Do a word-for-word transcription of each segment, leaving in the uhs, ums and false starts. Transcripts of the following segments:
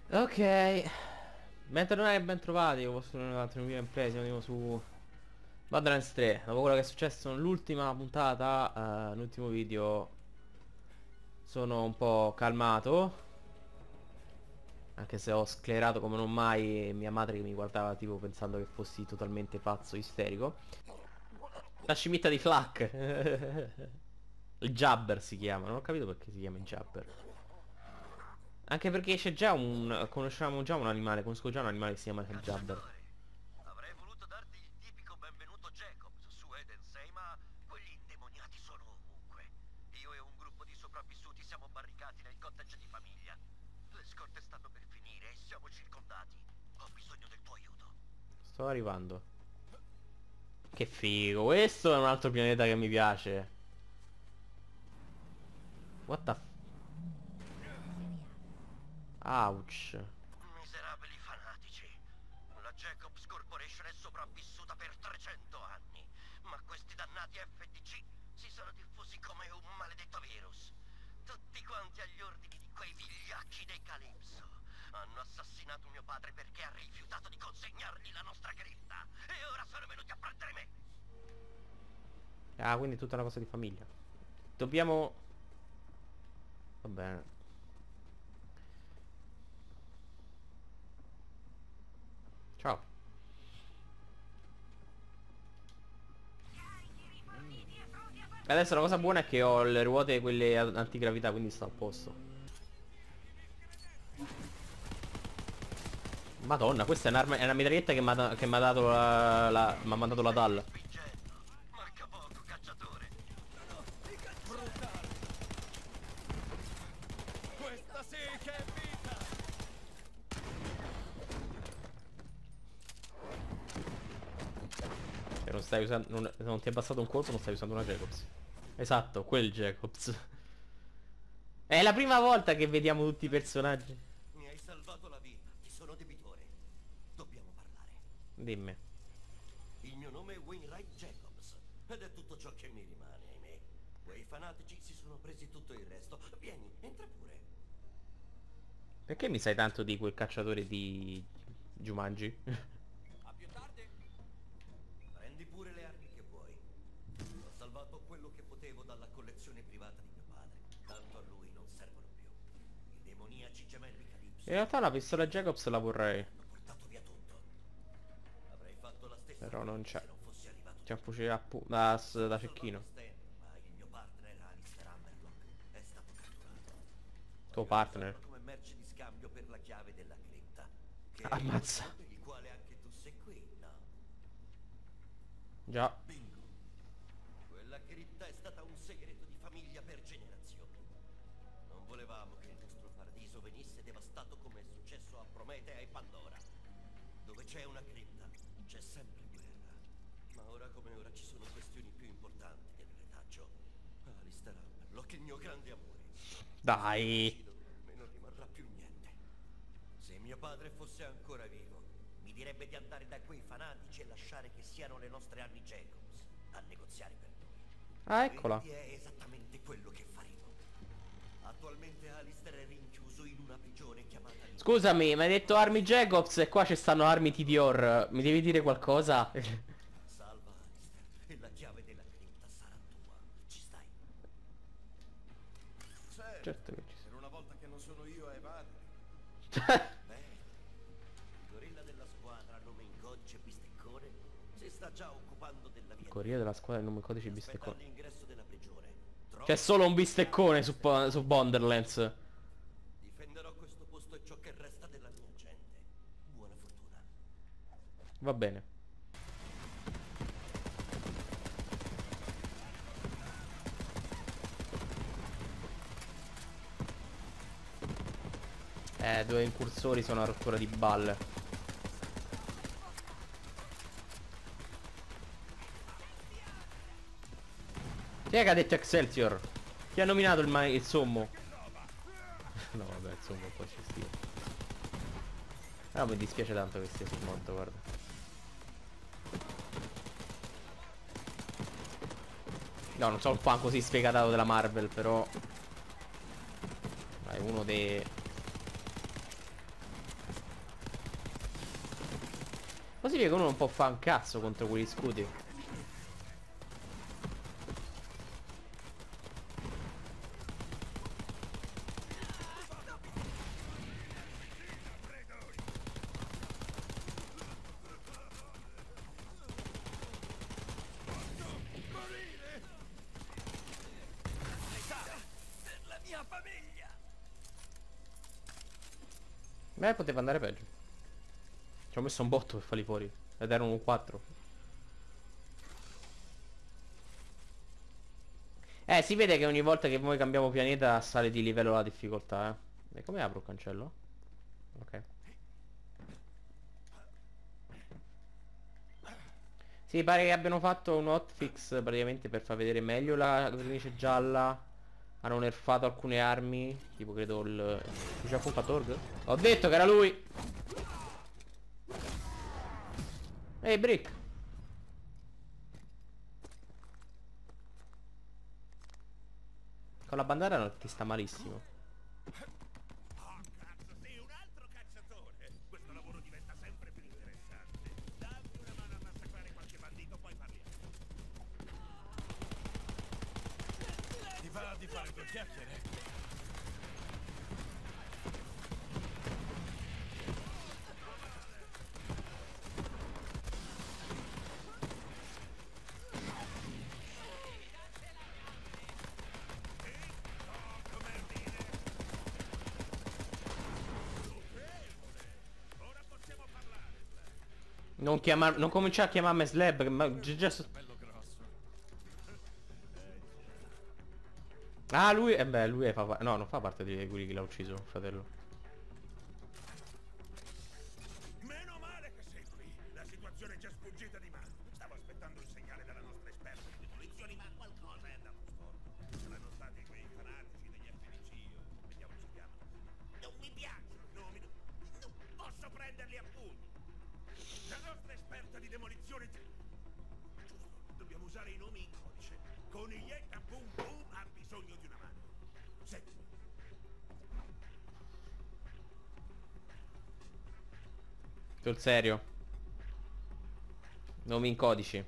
Ok, bentornati e ben trovati con questo un altro mio gameplay. Siamo di nuovo su Borderlands tre. Dopo quello che è successo nell'ultima puntata, eh, l'ultimo video, sono un po' calmato. Anche se ho sclerato come non mai, e mia madre che mi guardava tipo pensando che fossi totalmente pazzo, isterico. La scimitta di Flack. Il Jabber si chiama, non ho capito perché si chiama il Jabber. Anche perché c'è già un... conosciamo già un animale, conosco già un animale che si chiama il Jabber. Cacciatore, avrei voluto darti il tipico benvenuto Jacobs su Eden sei, ma quegli indemoniati sono ovunque. Io e un gruppo di sopravvissuti siamo barricati nel cottage di famiglia. Le scorte stanno per finire e siamo circondati. Ho bisogno del tuo aiuto. Sto arrivando. Che figo, questo è un altro pianeta che mi piace. What the f... Ouch. Miserabili fanatici. La Jacobs Corporation è sopravvissuta per trecento anni, ma questi dannati F D C si sono diffusi come un maledetto virus. Tutti quanti agli ordini di quei vigliacchi dei Calypso. Hanno assassinato mio padre perché ha rifiutato di consegnargli la nostra cripta. E ora sono venuti a prendere me. Ah, quindi è tutta una cosa di famiglia. Dobbiamo... Va bene. Ciao. E adesso la cosa buona è che ho le ruote quelle a- antigravità, quindi sto a posto. Madonna, questa è un'arma, è una mitraglietta che mi ha che m'ha dato la, la mi ha mandato la D A L. Spingendo. Manca poco, cacciatore. Questa sì che è vita! Cioè non stai usando, non, non ti è bastato un colpo, non stai usando una Jacobs. Esatto, quel Jacobs. È la prima volta che vediamo tutti i personaggi. Mi hai salvato la vita. Ti sono debitore. Dobbiamo parlare. Dimmi. Il mio nome è Wainwright Jacobs ed è tutto ciò che mi rimane, ahimè. Quei fanatici si sono presi tutto il resto. Vieni, entra pure. Perché mi sai tanto di quel cacciatore di Jumanji? A più tardi! Prendi pure le armi che vuoi. Ho salvato quello che potevo dalla collezione privata di mio padre. Tanto a lui non servono più. I demoniaci gemelli Calypso In realtà una pistola Jacobs la vorrei. hanno portato via tutto. Avrei fatto la stessa Però non cosa c'è. se non fossi arrivato C'è un tu. fucile a pu- da, s- Ho da salvato cecchino. Stan, ma il mio partner Alistair Hammerlock è stato catturato. Tuo Voglio partner. usarlo come merce di scambio per la chiave della cripta. Che è il Ammazza. motivo per il quale anche tu sei qui, no? Già. Bingo. Quella cripta è stata un segreto di famiglia per generazioni. Non volevamo che il nostro paradiso venisse devastato come è successo a Prometea e Pandora. Dove c'è una cripta, c'è sempre guerra. Ma ora come ora ci sono questioni più importanti del retaggio. Alistair Hammerlock, il mio grande amore. Dai. Uccido, almeno rimarrà più niente. Se mio padre fosse ancora vivo, mi direbbe di andare da quei fanatici e lasciare che siano le nostre armi Jacobs a negoziare per noi. Ah, eccola. Quindi è esattamente quello che faremo. Attualmente Alistair è rinchiuso in una prigione chiamata Limbo. Scusami, mi hai detto armi Jacobs e qua ci stanno armi T D O R. Mi devi dire qualcosa? Salva Alistair e la chiave della cripta sarà tua. Ci stai? Certo che ci Per una volta che non sono io a evadere. sono. Beh, il gorilla della squadra a nome in codice Bisteccone si sta già occupando della via. Corriere della squadra, il nome codice Aspetta bisteccone. all'ingresso della prigione. C'è solo un bisteccone su, po- su Borderlands. Difenderò questo posto e ciò che resta della mia gente. Buona fortuna. Va bene. Eh, due incursori sono una rottura di balle. Chi è che ha detto Excelsior? Chi ha nominato il, ma il sommo? No, vabbè, il sommo poi ci stia. Ah, mi dispiace tanto che stia sul monte, guarda. No, non sono un fan così sfegatato della Marvel, però... È uno dei... Così vede che uno non può fare un cazzo contro quegli scudi. La mia famiglia. Beh, poteva andare peggio. Ci ho messo un botto per farli fuori. Ed erano un quattro. Eh, si vede che ogni volta che noi cambiamo pianeta sale di livello la difficoltà, eh. E come apro il cancello? Ok. Sì, pare che abbiano fatto un hotfix praticamente per far vedere meglio la cornice gialla. Hanno nerfato alcune armi. Tipo credo il... C'è un Torg? Ho detto che era lui! Ehi, hey, Brick! Con la bandana non ti sta malissimo. Oh, cazzo, sei un altro cacciatore. Questo lavoro diventa sempre più interessante. Dammi una mano a massacrare qualche bandito, poi parliamo. Ti va di fare due chiacchiere? Non chiamar... Non cominciare a chiamarmi Slab, che ma... già so- Bello grosso. Ah, lui... Eh beh, lui fa... pa- No, non fa parte di quelli che l'ha ucciso, fratello. Meno male che sei qui. La situazione è già sfuggita di mano. Stavo aspettando un segnale dalla nostra esperta di demolizioni, ma qualcosa è andato storto. Saranno stati quei fanatici degli F D C, o come diavolo si chiamano. Non mi piacciono i nomi, non, non posso prenderli a pugni. La nostra esperta di demolizione... Giusto, dobbiamo usare i nomi in codice. Coniglietta Boom Boom ha bisogno di una mano. Senti. Sul serio. Nomi in codici.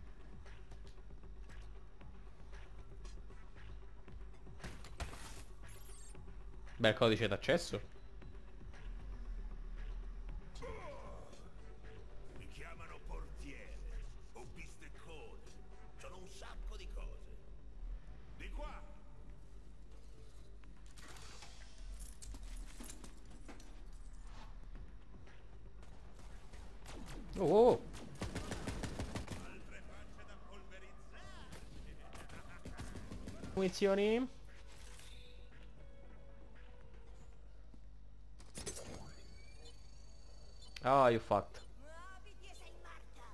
Bel codice d'accesso. Mi chiamano portiere o bisteccone. Sono un sacco di cose. Di qua. Oh, oh, oh. Altre facce da polverizzare. Munizioni. Oh, you fucked. Muoviti e sei morta!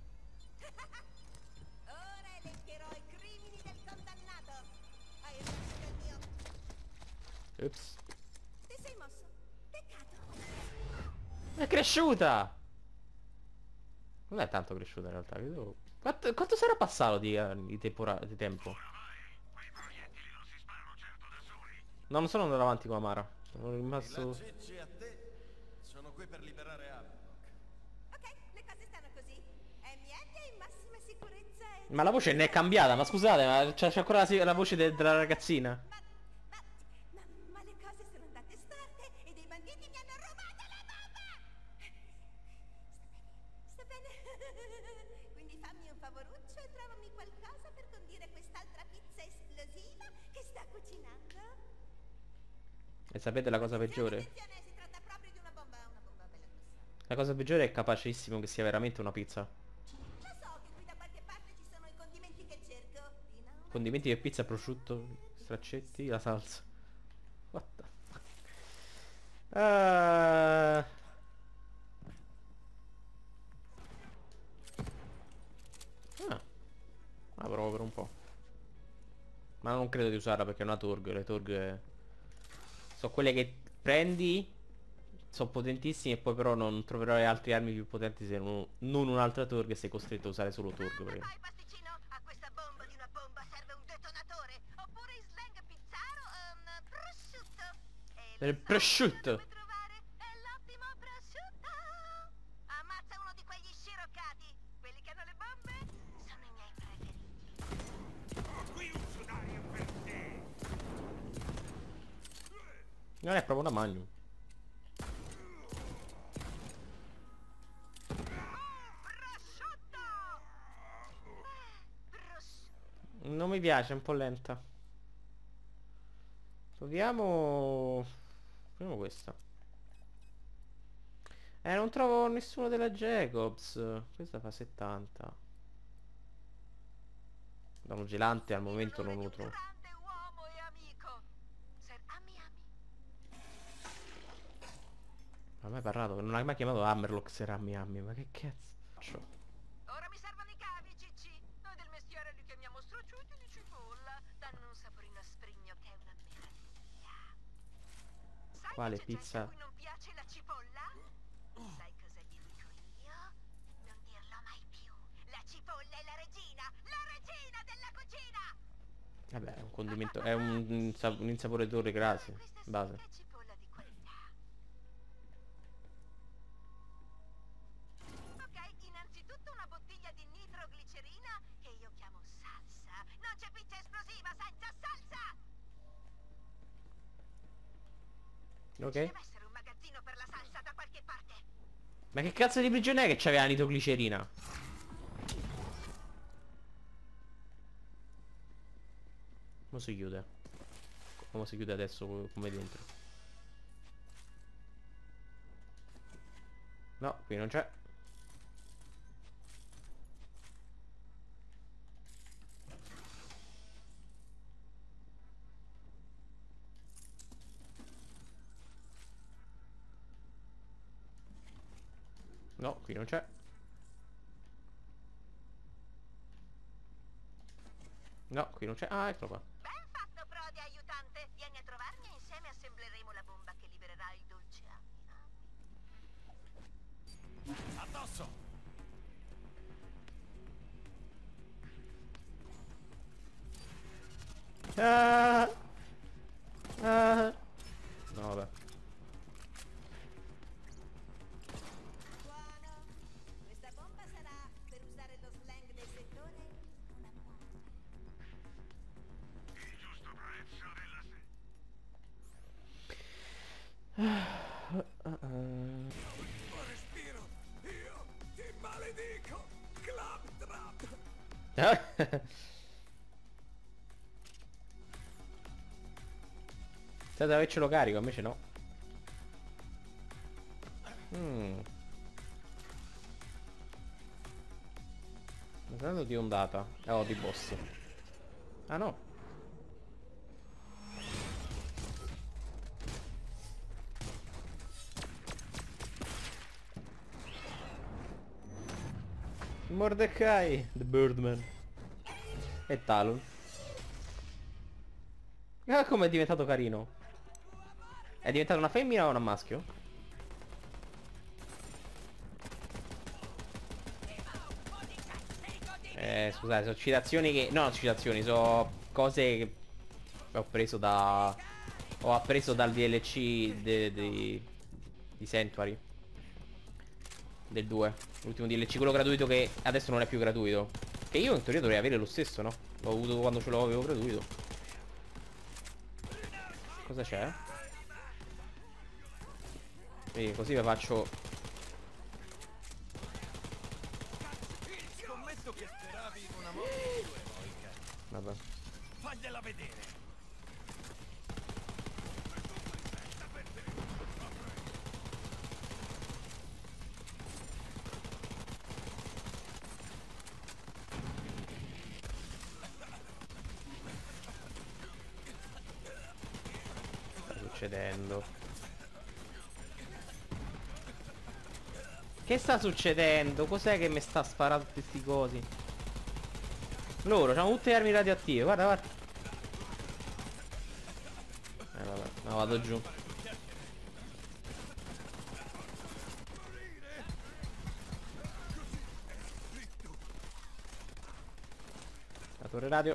Ora elencherò i crimini del condannato! Hai esercito il mio... Ups. Ti sei mosso? Peccato! È cresciuta! Non è tanto cresciuta in realtà. Credo... Quanto, quanto sarà passato di, eh, di, tempora- di tempo? No, non sono andato avanti con Amara. Sono rimasto... Cicci a te. Sono qui per liberare Havok. Ok, le cose stanno così. Amy è in massima sicurezza e... Ma la voce ne è cambiata, ma scusate, ma c'è c'è ancora la, la voce de- della ragazzina. Ma, ma, ma, ma le cose sono andate storte e dei banditi mi hanno rubato la bomba! Sta bene, sta bene. Quindi fammi un favoruccio e trovami qualcosa per condire quest'altra pizza esplosiva che sta cucinando. E sapete la cosa peggiore? Attenzione, si tratta proprio di una bomba, una bomba bella grossa. La cosa peggiore è capacissimo che sia veramente una pizza. Lo so che qui da qualche parte ci sono i condimenti che cerco. Fino a una... Condimenti di pizza, prosciutto, straccetti, la salsa. What the fuck? Ah. Ah. La provo per un po'. Ma non credo di usarla perché è una Torg. Le Torg sono quelle che prendi, sono potentissime, e poi però non troverai altre armi più potenti se non, non un'altra Torg, e sei costretto a usare solo Torg. Ma Perché... poi, pasticcino, a questa bomba di una bomba serve un detonatore. Oppure in slang pizzaro, um, prosciutto. E Il lo so prosciutto. dove trovare? È l'ottimo prosciutto. Ammazza uno di quegli Non è proprio una Magnum. Non mi piace, è un po' lenta. Proviamo. Proviamo questa. Eh, non trovo nessuno della Jacobs. Questa fa settanta. Da un gelante al momento non lo trovo. Non hai mai parlato, non hai mai chiamato Hammerlock se era Miami, ma che cazzo faccio? Ora mi servono i cavi, Cicci. Noi del mestiere li chiamiamo strociuti di cipolla. Danno un saporino asprigno che è una meraviglia. Sai Quale che c'è gente pizza? a cui non piace la cipolla? Sai cosa ti dico io? Non dirlo mai più. La cipolla è la regina, la regina della cucina. Vabbè, è un condimento, è un, un, sa- un insaporitore grazie, Questa base. è cipolla di qualità. Ok, innanzitutto una bottiglia di nitroglicerina che io chiamo salsa. Non c'è pizza esplosiva senza salsa! Ok. Ci deve essere un magazzino per la salsa da qualche parte. Ma che cazzo di prigione è che c'aveva la nitroglicerina? Come si chiude? Come si chiude adesso co- come dentro? No, qui non c'è. No, qui non c'è. No, qui non c'è. Ah, eccolo qua. Ben fatto, Prodi aiutante. Vieni a trovarmi e insieme assembleremo la bomba che libererà il dolce Ami. Addosso! Ah! Ah! No, vabbè. Buono. Questa bomba sarà, per usare lo slang del settore, una bomba. Il giusto prezzo della se... Tuo respiro, io ti maledico! Claptrap! Senza avercelo carico, invece no. Mm. Mi sta dando di ondata. Oh, di boss. Ah no. Mordecai, The Birdman. E Talon. Ah, come è diventato carino. È diventata una femmina o un maschio? Eh, scusate, sono citazioni che... No, citazioni, sono cose che ho preso da... Ho appreso dal D L C de, de, di Sanctuary. Del due. L'ultimo D L C, quello gratuito che adesso non è più gratuito. Che io in teoria dovrei avere lo stesso, no? L'ho avuto quando ce l'avevo gratuito. Cosa c'è? E così vi faccio... Scommetto che speravi in una moto di due eroica. Vabbè. Fagliela vedere! Sta succedendo? Che sta succedendo? Cos'è che mi sta sparando tutti sti cosi? Loro hanno tutte le armi radioattive, guarda, guarda. Eh vabbè, no, vado giù. La torre radio.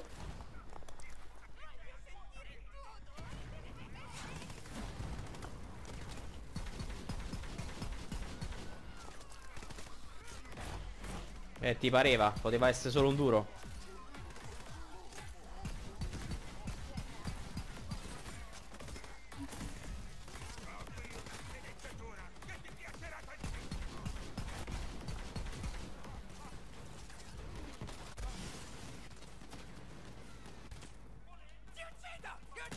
Eh, ti pareva? Poteva essere solo un duro.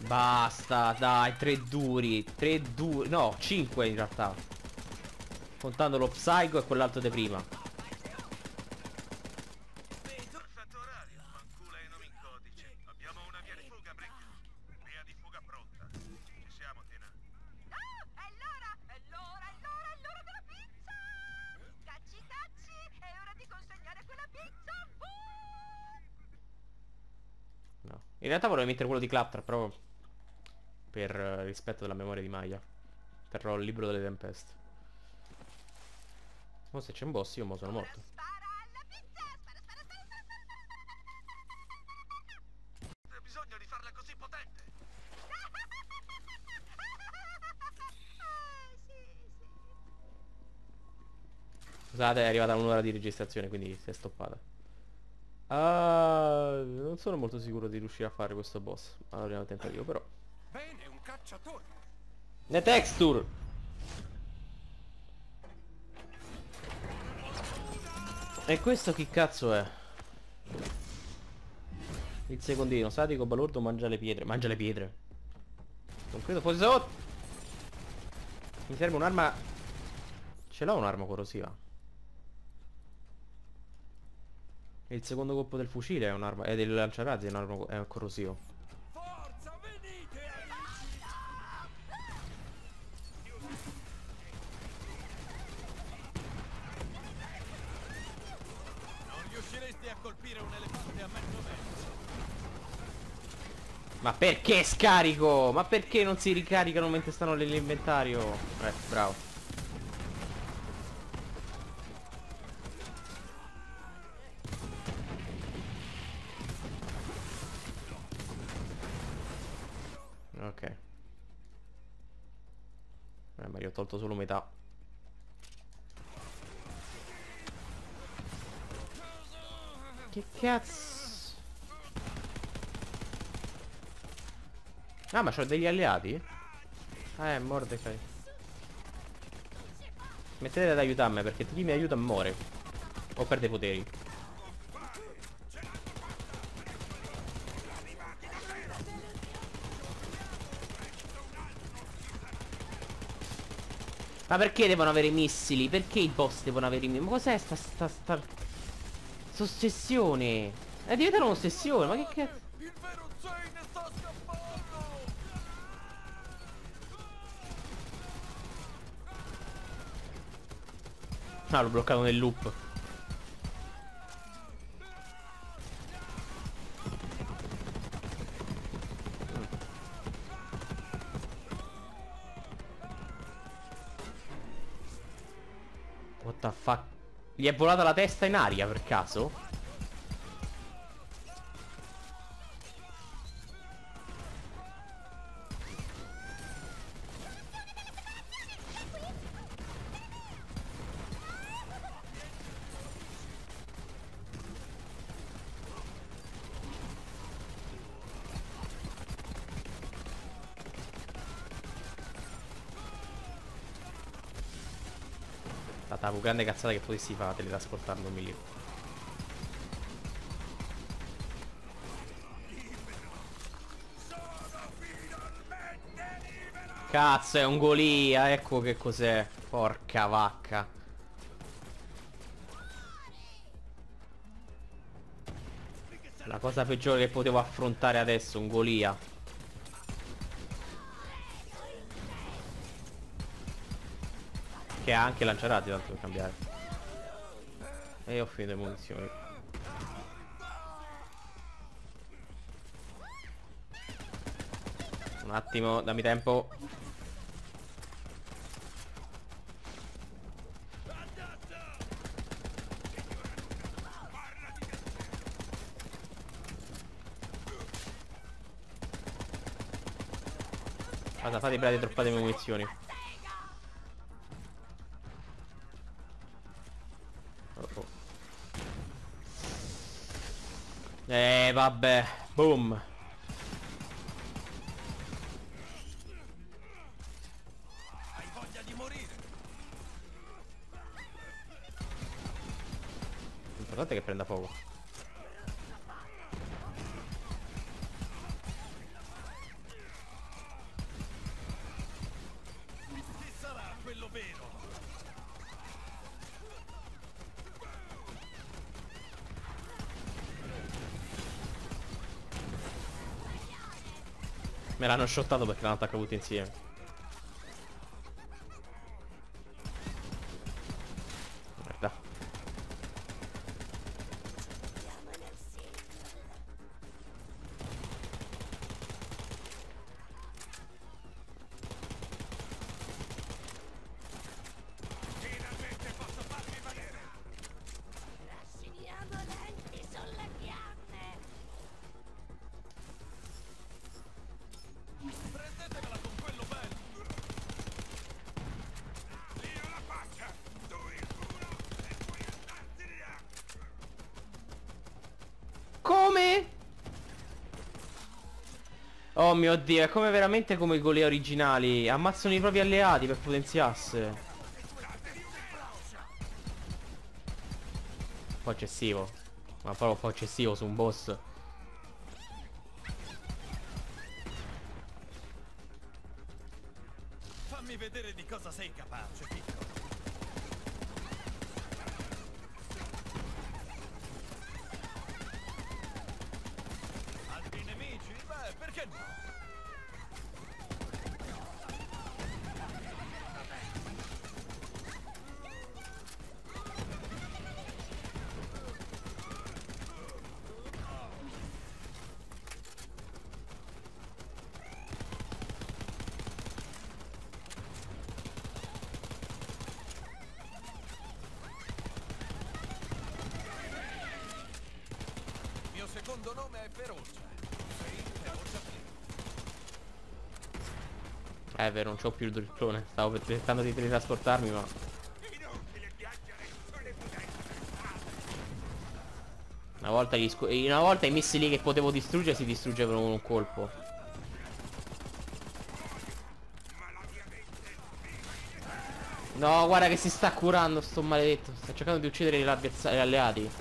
Basta, dai, tre duri. Tre duri. No, cinque in realtà. Contando lo Psycho e quell'altro di prima. Perfetto orario, fanculo e non in codice. Abbiamo una via di fuga, Brick. Via di fuga pronta. Ci siamo, Tina. Ah, è l'ora, è l'ora, è l'ora, è l'ora della pizza! Cacci, cacci, è ora di consegnare quella pizza! Uh! No. In realtà volevo mettere quello di Claptrap, però per eh, rispetto della memoria di Maya. Terrò il libro delle tempeste. Mo se c'è un boss io mo sono morto. Spara alla pizza! Spara, spara, spara, spara, spara, spara. C'è bisogno di farla così potente. Ah, sì, sì. Scusate, è arrivata un'ora di registrazione, quindi si è stoppata. Ah, non sono molto sicuro di riuscire a fare questo boss. Allora abbiamo un tentativo però. Bene, un cacciatore. Le texture. E questo chi cazzo è? Il secondino, sadico, balordo, mangia le pietre. Mangia le pietre. Non credo fosse sotto. Mi serve un'arma. Ce l'ho un'arma corrosiva. E il secondo colpo del fucile è un'arma. È del lanciarazzi, è un'arma è corrosivo. Forza, venite! Non riusciresti a colpire un elefante a mezzo mezzo. Ma perché scarico? Ma perché non si ricaricano mentre stanno nell'inventario? Eh, bravo. Ok. Eh, ma io ho tolto solo metà. Che cazzo? Ah, ma c'ho degli alleati? Ah, è Mordecai. Smettete ad aiutarmi perché chi mi aiuta muore. O perde i poteri. Ma perché devono avere i missili? Perché i boss devono avere i missili? Ma cos'è sta sta sta Ossessione? È diventata un'ossessione, ma che cazzo? Il vero Zane sta scappando! Ah, l'ho bloccato nel loop. What the fuck? Gli è volata la testa in aria per caso? Stata una grande cazzata che potessi fare teletrasportandomi lì. Cazzo, è un Golia, ecco che cos'è. Porca vacca. La cosa peggiore che potevo affrontare adesso, un Golia. Che ha anche lanciarazzi, tanto per cambiare. E ho finito le munizioni. Un attimo, dammi tempo. Guarda, fate i bravi droppate le munizioni. Oh, oh. Eh, vabbè. Boom. Hai voglia di morire? L'importante è che prenda fuoco. Me l'hanno shottato perché l'hanno attaccato tutti insieme. Guarda. Finalmente posso farmi valere! Rassegniamo lenti sulle fiamme. Prendetevela con quello bello! Io la faccia, tu il culo e puoi andarti via! Come? Oh mio Dio, è come veramente come i Golea originali. Ammazzano i propri alleati per potenziarsi. Un po' eccessivo. Ma proprio un po' eccessivo su un boss. Fammi vedere di cosa sei capace, piccolo. Altri nemici? Beh, perché no? Il mio secondo nome è Ferocia. Sei Ferocia Flynn. È vero, non c'ho più il drillone. Stavo per- tentando di teletrasportarmi, ma Inutile piangere sulle prudenze del padre! una volta, gli scu- una volta i missili che potevo distruggere si distruggevano con un colpo. Ma la mia mente No, guarda che si sta curando sto maledetto. Sta cercando di uccidere gli avversa- gli alleati.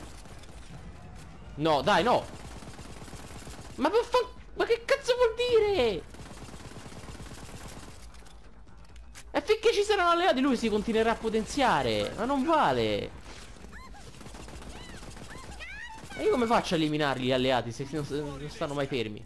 No, dai, no. Ma per fa- Ma che cazzo vuol dire? E finché ci saranno alleati lui si continuerà a potenziare. Ma non vale. E io come faccio a eliminarli gli alleati se non, non stanno mai fermi?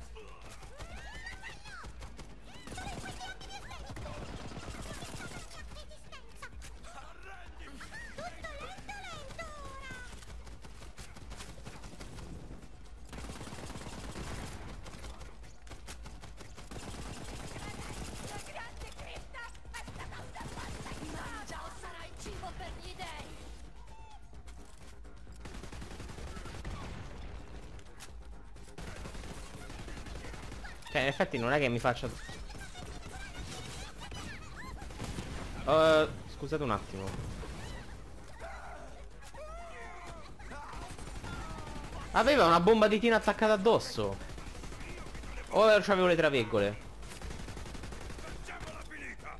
Grande Krista, è stata una bassa mangia o sarà il cibo per gli dei. Cioè, in effetti non è che mi faccia... Uh, scusate un attimo. Aveva una bomba di tina attaccata addosso. O c'avevo le traveggole. facciamola finita!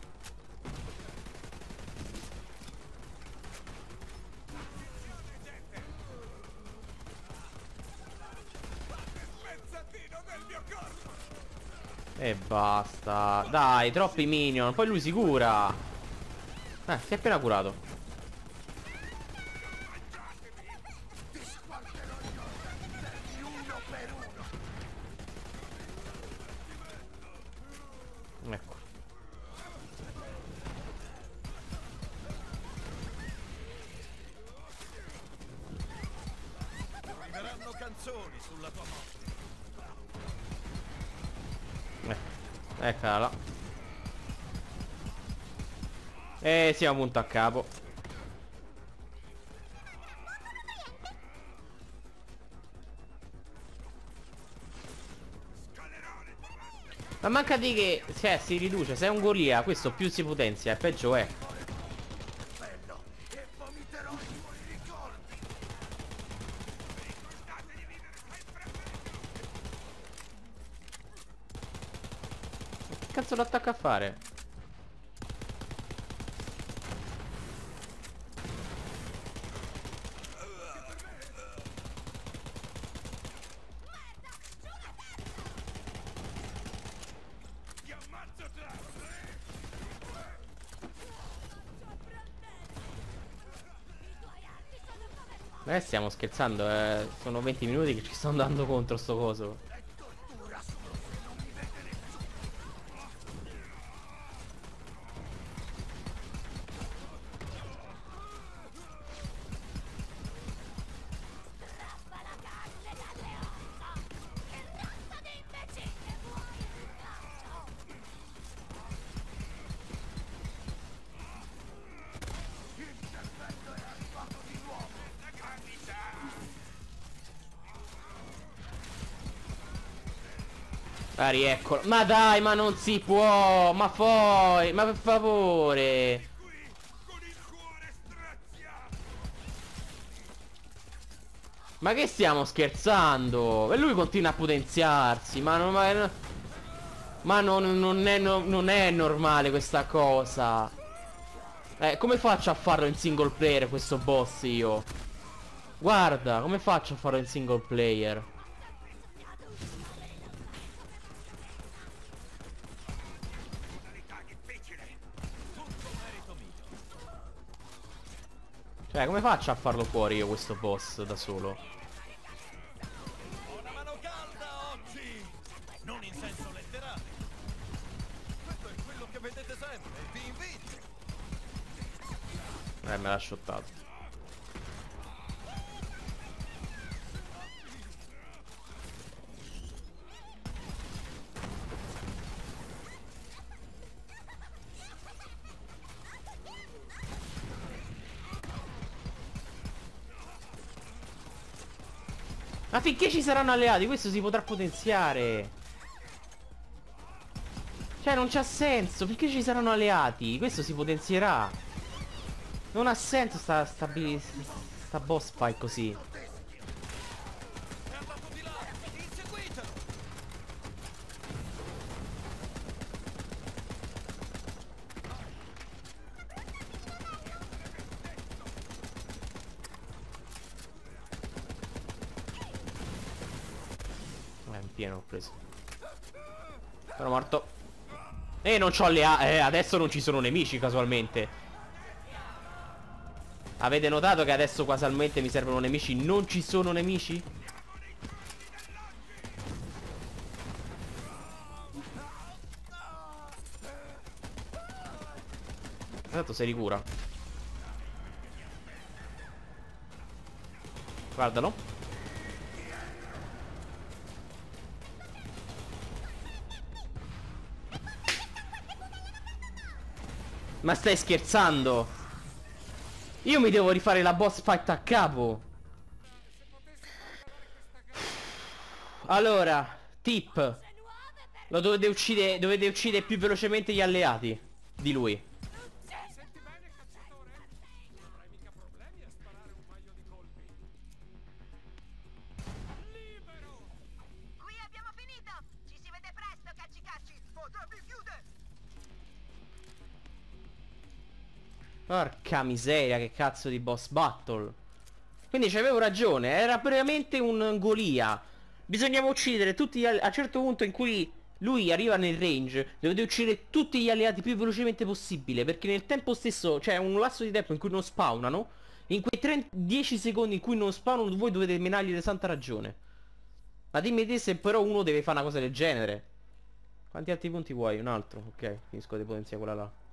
Pezzatino del mio corpo! E basta. Dai, troppi minion. Poi lui si cura. Eh, si è appena curato. Ecco. Arriveranno canzoni sulla tua morte. Eh, eccola. E siamo punto a capo. Ma manca di che, cioè, si riduce. Se è un golia, questo più si potenzia e peggio è. Bello! E vomiterò i tuoi ricordi! Ricordate di vivere sempre Che cazzo l'attacca a fare? Ti ammazzo tra Eh, stiamo scherzando, eh. Sono venti minuti che ci sto andando contro sto coso. tortura solo se non mi vede Ah, rieccolo. Ma dai, ma non si può. Ma poi, ma per favore. Qui, con il cuore strazia! Ma che stiamo scherzando? E lui continua a potenziarsi. Ma non, ma, ma non, non, è, no- non è normale questa cosa. Eh, come faccio a farlo in single player questo boss io? Guarda, come faccio a farlo in single player? Cioè, come faccio a farlo fuori io questo boss da solo? Ho una mano calda oggi! Non in senso letterale. Questo è quello che vedete sempre, vi invidio. Eh, me l'ha shottato. Ma finché ci saranno alleati questo si potrà potenziare. Cioè non c'ha senso. Finché ci saranno alleati questo si potenzierà. Non ha senso sta, sta, bi- sta boss fight così. È andato di là! Inseguitelo! Eh, in pieno ho preso. Sono morto. E non c'ho alleati. Eh, adesso non ci sono nemici casualmente. Avete notato che adesso casualmente mi servono nemici? Non ci sono nemici? Tanto sei ricura. Guardalo. Ma stai scherzando? Io mi devo rifare la boss fight a capo. Allora, tip. Lo dovete uccidere, dovete uccidere più velocemente gli alleati di lui. Senti bene, cacciatore? Non avrai mica problemi a sparare un paio di colpi. Libero! Qui abbiamo finito! Ci si vede presto, cacci cacci! Potevi chiudere! Porca miseria, che cazzo di boss battle. Quindi c'avevo ragione, era veramente un Golia. Bisognava uccidere tutti gli alleati. A un certo punto in cui lui arriva nel range, dovete uccidere tutti gli alleati più velocemente possibile. Perché nel tempo stesso c'è un lasso di tempo in cui non spawnano. In quei trenta dieci secondi in cui non spawnano, voi dovete menargli di santa ragione. Ma dimmi te se però uno deve fare una cosa del genere. Quanti altri punti vuoi? Un altro? Ok, finisco di potenziare quella là.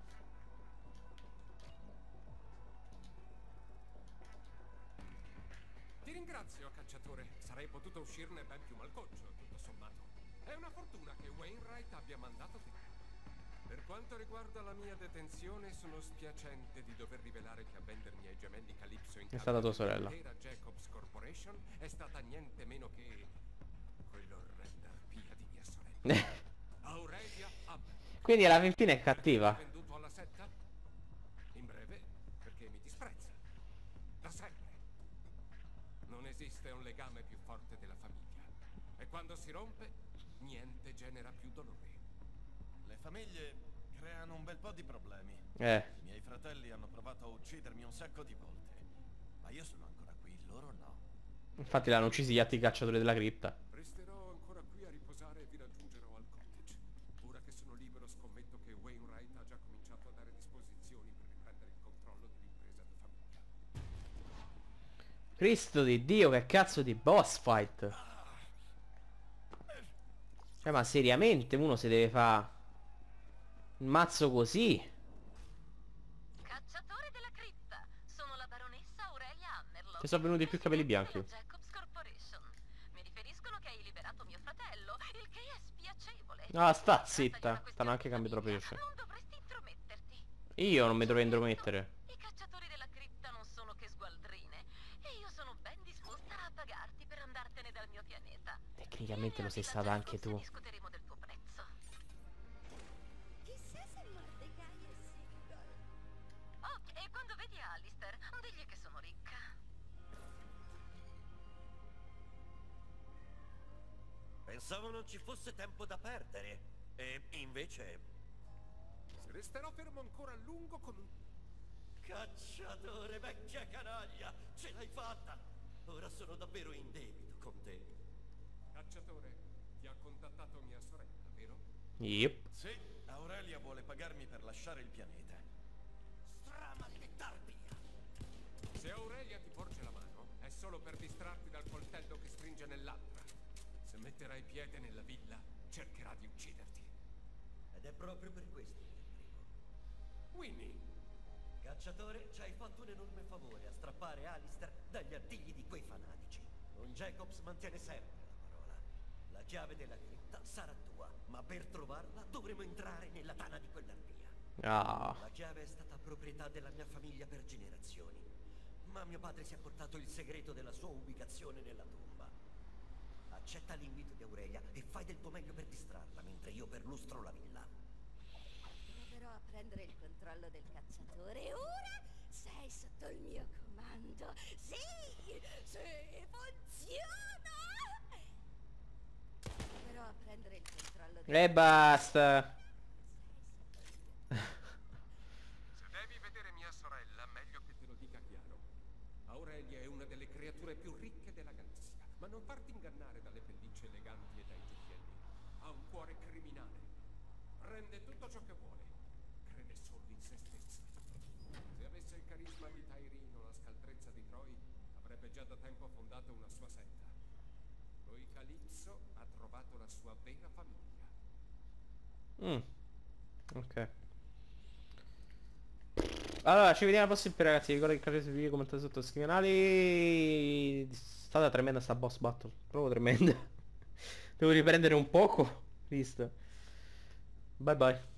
Ti ringrazio, cacciatore. Sarei potuto uscirne ben più malconcio, tutto sommato. È una fortuna che Wainwright abbia mandato te. Per quanto riguarda la mia detenzione, sono spiacente di dover rivelare che a vendermi ai gemelli Calypso in È stata tua sorella. Era Jacobs Corporation è stata niente meno che quell'orrenda arpia di mia sorella. Aurelia Hammer. Quindi alla fin fine è cattiva. Venduto alla setta? In breve, perché mi disprezza. Da sempre. Non esiste un legame più forte della famiglia. E quando si rompe, niente genera più dolore. Le famiglie creano un bel po' di problemi. Eh. I miei fratelli hanno provato a uccidermi un sacco di volte. Ma io sono ancora qui, loro no. Infatti l'hanno uccisi gli altri cacciatori della cripta. Resterò ancora qui a riposare e vi raggiungerò al cottage. Ora che sono libero, scommetto che Wainwright ha già cominciato a dare disposizioni per riprendere il controllo dell'impresa da famiglia. Cristo di Dio, che cazzo di boss fight. Cioè, ma seriamente uno si deve fare un mazzo così? Cacciatore della cripta! Sono la baronessa Aurelia Hammerlock. Ti sono venuti più capelli bianchi. Della Jacobs Corporation. Mi riferiscono che hai liberato mio fratello, il che è spiacevole. Ah, sta Si tratta di zitta. una questione Stanno anche di cambiando proprio famiglia. scena. Non dovresti intrometterti. Io non mi dovrei intromettere. I cacciatori della cripta non sono che sgualdrine e io sono ben disposta a pagarti per andartene dal mio pianeta. Tecnicamente lo sei Vieni a stata Villa anche Jacobs e tu. discuteremo Pensavo non ci fosse tempo da perdere. E invece... Resterò fermo ancora a lungo con un... Cacciatore, vecchia canaglia! Ce l'hai fatta! Ora sono davvero in debito con te. Cacciatore, ti ha contattato mia sorella, vero? Yep. Sì, Aurelia vuole pagarmi per lasciare il pianeta. Stramaledetta arpia! Se Aurelia ti porge la mano, è solo per distrarti dal coltello che stringe nell'altra. Se metterai piede nella villa, cercherà di ucciderti. Ed è proprio per questo che arrivo. Winnie, Cacciatore, ci hai fatto un enorme favore a strappare Alistair dagli artigli di quei fanatici. Un Jacobs mantiene sempre la parola. La chiave della cripta sarà tua, ma per trovarla dovremo entrare nella tana di quell'arpia. Ah. La chiave è stata proprietà della mia famiglia per generazioni, ma mio padre si è portato il segreto della sua ubicazione nella tomba. Accetta l'invito di Aurelia e fai del tuo meglio per distrarla, mentre io perlustro la villa. Proverò a prendere il controllo del cacciatore. Ora sei sotto il mio comando. Sì, sì, funziona. Proverò a prendere il controllo del... E basta. se devi vedere mia sorella, meglio che te lo dica chiaro. Aurelia è una delle creature più ricche della galassia, ma non farti ingannare dalle pellicce eleganti e dai gioielli. Ha un cuore criminale. Prende tutto ciò che vuole. Crede solo in se stessa. Se avesse il carisma di Tyreen o la scaltrezza di Troy, avrebbe già da tempo fondato una sua setta. Poi Calypso ha trovato la sua vera famiglia. Mm. Ok. Allora, ci vediamo al prossimo video, ragazzi. Ricordo che caricate il video, commentate sotto, iscrivetevi al canale. È stata tremenda sta boss battle. Proprio tremenda. Devo riprendere un poco. Visto. Bye bye.